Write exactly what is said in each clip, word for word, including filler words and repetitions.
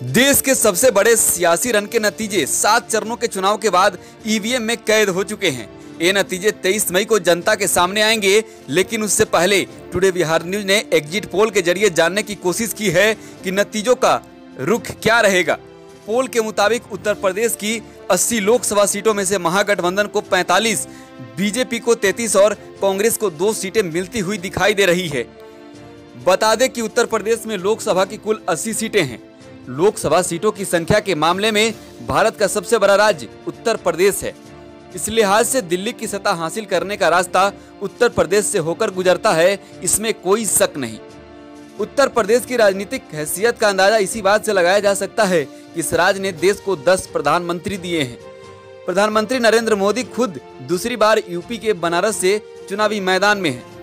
देश के सबसे बड़े सियासी रण के नतीजे सात चरणों के चुनाव के बाद ईवीएम में कैद हो चुके हैं। ये नतीजे तेईस मई को जनता के सामने आएंगे, लेकिन उससे पहले टुडे बिहार न्यूज ने एग्जिट पोल के जरिए जानने की कोशिश की है कि नतीजों का रुख क्या रहेगा। पोल के मुताबिक उत्तर प्रदेश की अस्सी लोकसभा सीटों में से महागठबंधन को पैंतालीस, बीजेपी को तैंतीस और कांग्रेस को दो सीटें मिलती हुई दिखाई दे रही है। बता दें कि उत्तर प्रदेश में लोकसभा की कुल अस्सी सीटें हैं। लोकसभा सीटों की संख्या के मामले में भारत का सबसे बड़ा राज्य उत्तर प्रदेश है। इस लिहाज से दिल्ली की सत्ता हासिल करने का रास्ता उत्तर प्रदेश से होकर गुजरता है, इसमें कोई शक नहीं। उत्तर प्रदेश की राजनीतिक हैसियत का अंदाजा इसी बात से लगाया जा सकता है कि इस राज्य ने देश को दस प्रधानमंत्री दिए हैं। प्रधानमंत्री नरेंद्र मोदी खुद दूसरी बार यूपी के बनारस से चुनावी मैदान में हैं।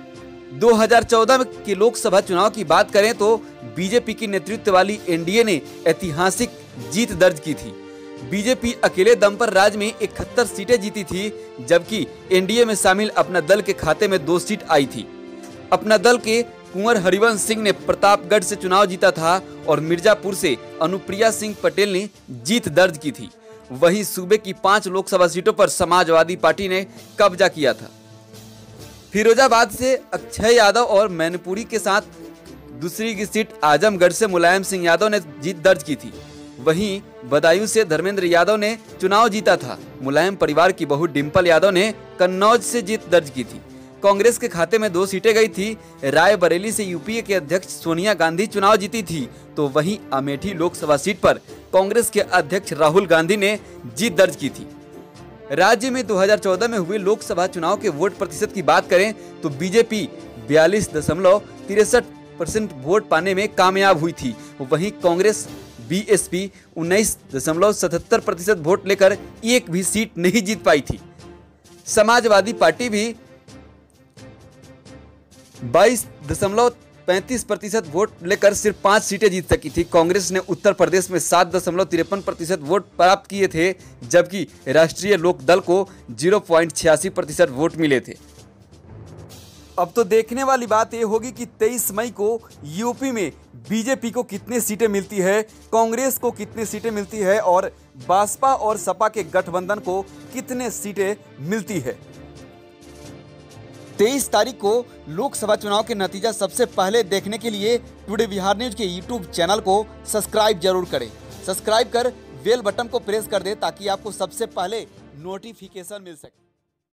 दो हज़ार चौदह के लोकसभा चुनाव की बात करें तो बीजेपी की नेतृत्व वाली एनडीए ने ऐतिहासिक जीत दर्ज की थी। बीजेपी अकेले दम पर राज्य में इकहत्तर सीटें जीती थी, जबकि एनडीए में शामिल अपना दल के खाते में दो सीट आई थी। अपना दल के कुंवर हरिवंश सिंह ने प्रतापगढ़ से चुनाव जीता था और मिर्जापुर से अनुप्रिया सिंह पटेल ने जीत दर्ज की थी। वहीं सूबे की पांच लोकसभा सीटों पर समाजवादी पार्टी ने कब्जा किया था। फिरोजाबाद से अक्षय यादव और मैनपुरी के साथ दूसरी की सीट आजमगढ़ से मुलायम सिंह यादव ने जीत दर्ज की थी। वहीं बदायूं से धर्मेंद्र यादव ने चुनाव जीता था। मुलायम परिवार की बहू डिंपल यादव ने कन्नौज से जीत दर्ज की थी। कांग्रेस के खाते में दो सीटें गई थी। रायबरेली से यूपीए के अध्यक्ष सोनिया गांधी चुनाव जीती थी, तो वहीं अमेठी लोकसभा सीट पर कांग्रेस के अध्यक्ष राहुल गांधी ने जीत दर्ज की थी। राज्य में दो हज़ार चौदह में हुए लोकसभा चुनाव के वोट प्रतिशत की बात करें तो बीजेपी बयालीस दशमलव तिरसठ परसेंट वोट पाने में कामयाब हुई थी। वहीं कांग्रेस बीएसपी उन्नीस दशमलव सतहत्तर प्रतिशत वोट लेकर एक भी सीट नहीं जीत पाई थी। समाजवादी पार्टी भी बाईस दशमलव पैंतीस प्रतिशत वोट लेकर सिर्फ पांच सीटें जीत सकी थी। कांग्रेस ने उत्तर प्रदेश में सात दशमलव तिरपन प्रतिशत वोट प्राप्त किए थे, जबकि राष्ट्रीय लोक दल को जीरो पॉइंट छियासी प्रतिशत वोट मिले थे। अब तो देखने वाली बात यह होगी कि तेईस मई को यूपी में बीजेपी को कितनी सीटें मिलती है, कांग्रेस को कितनी सीटें मिलती है और बसपा और सपा के गठबंधन को कितने सीटें मिलती है। तेईस तारीख को लोकसभा चुनाव के नतीजा सबसे पहले देखने के लिए टुडे बिहार न्यूज के यूट्यूब चैनल को सब्सक्राइब जरूर करें। सब्सक्राइब कर बेल बटन को प्रेस कर दें ताकि आपको सबसे पहले नोटिफिकेशन मिल सके।